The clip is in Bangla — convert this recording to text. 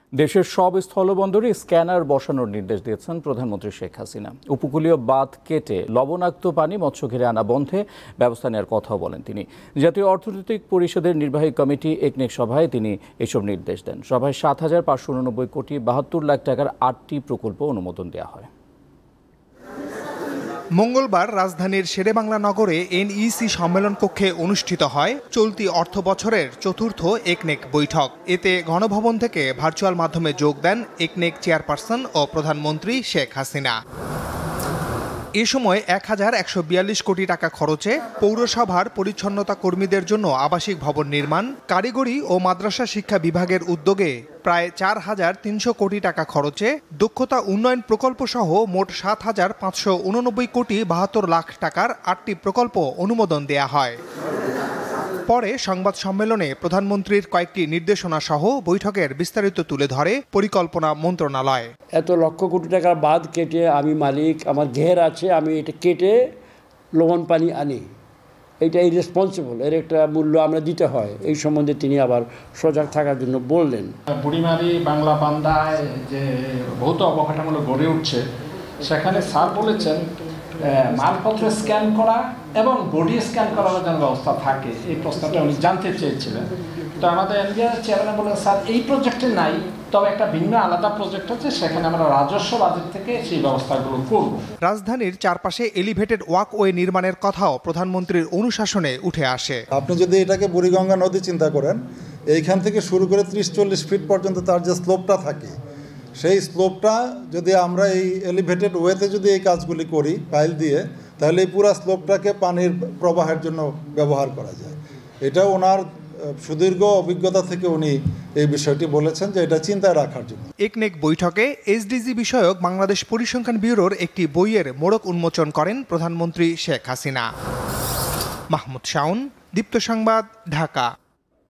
দেশের সব স্থলবন্দরে স্ক্যানার বসানোর নির্দেশ দিয়েছেন প্রধানমন্ত্রী শেখ হাসিনা। উপকূলীয় বাঁধ কেটে লবণাক্ত পানি মৎস্য ঘিরে আনা বন্ধে ব্যবস্থা নেওয়ার কথাও বলেন তিনি। জাতীয় অর্থনৈতিক পরিষদের নির্বাহী কমিটি একনেক সভায় তিনি এসব নির্দেশ দেন। সভায় ৭,৫৮৯ কোটি ৭২ লাখ টাকার ৮টি প্রকল্প অনুমোদন দেওয়া হয়। মঙ্গলবার রাজধানীর শেরেবাংলা নগরে এনইসি সম্মেলন কক্ষে অনুষ্ঠিত হয় চলতি অর্থ বছরের চতুর্থ একনেক বৈঠক। এতে গণভবন থেকে ভার্চুয়াল মাধ্যমে যোগ দেন একনেক চেয়ারপারসন ও প্রধানমন্ত্রী শেখ হাসিনা। এ সময় ১,১৪২ কোটি টাকা খরচে পৌরসভার পরিচ্ছন্নতা কর্মীদের জন্য আবাসিক ভবন নির্মাণ, কারিগরি ও মাদ্রাসা শিক্ষা বিভাগের উদ্যোগে প্রায় ৪,৩০০ কোটি টাকা খরচে দক্ষতা উন্নয়ন প্রকল্প সহ মোট ৭,৫৮৯ কোটি ৭২ লাখ টাকার ৮টি প্রকল্প অনুমোদন দেয়া হয়। পরে সংবাদ সম্মেলনে প্রধানমন্ত্রীর কয়েকটি নির্দেশনা সহ বৈঠকের বিস্তারিত তুলে ধরে পরিকল্পনা মন্ত্রণালয়। এত লক্ষ কোটি টাকার বাঁধ কেটে আমি মালিক, আমার ঘের আছে, আমি এটা কেটে লবণ পানি আনি, এটা ইরেসপন্সিবল, এর একটা মূল্য আমরা দিতে হয়। এই সম্বন্ধে তিনি আবার সজাগ থাকার জন্য বললেন। বুড়িমারি বাংলা বান্দায় যে ভৌত অবকাঠামো গড়ে উঠছে, সেখানে স্যার বলেছেন মালপত্র স্ক্যান করা এবং বডি স্ক্যান করার যেন ব্যবস্থা থাকে। এই প্রশ্নটা উনি জানতে চেয়েছিলেন। তো আমাদের এনজিআর চেয়ারম্যান বলেন, স্যার এই প্রজেক্টে নাই, তবে একটা ভিন্ন আলাদা প্রজেক্ট আছে, সেখানে আমরা রাজস্ব বাজেট থেকে সেই ব্যবস্থাগুলো করব। রাজধানীর চারপাশে এলিভেটেড ওয়াকওয়ে নির্মাণের কথাও প্রধানমন্ত্রীর অনুশাসনে উঠে আসে। আপনি যদি এটাকে বুড়িগঙ্গা নদী চিন্তা করেন, এইখান থেকে শুরু করে ৩০-৪০ ফিট পর্যন্ত তার যে স্লোপটা থাকে, সেই স্লোপটা যদি আমরা এই এলিভেটেড ওয়েতে যদি এই কাজগুলি করি পাইল দিয়ে, তাহলে এই পুরো স্লোপটাকে পানির প্রবাহের জন্য ব্যবহার করা যায়। এটা ওনার সুদীর্ঘ অভিজ্ঞতা থেকে উনি এই বিষয়টি বলেছেন যে এটা চিন্তায় রাখার জন্য। একনেক বৈঠকে এসডিজি বিষয়ক বাংলাদেশ পরিসংখ্যান ব্যুরোর একটি বইয়ের মোড়ক উন্মোচন করেন প্রধানমন্ত্রী শেখ হাসিনা। মাহমুদ শাওন, দীপ্ত সংবাদ, ঢাকা।